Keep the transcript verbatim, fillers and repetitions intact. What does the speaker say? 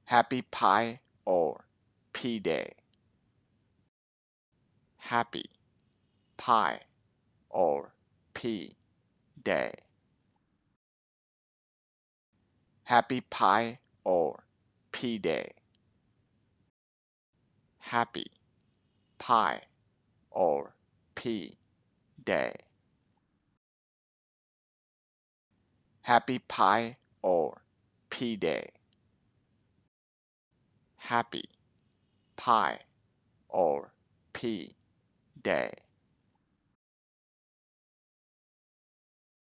Happy Pi or P-Day. Happy Pi or P-Day. Happy Pi or P-Day. Happy Pi or P-Day. Happy Pi or P-Day. Happy Pi or P-Day.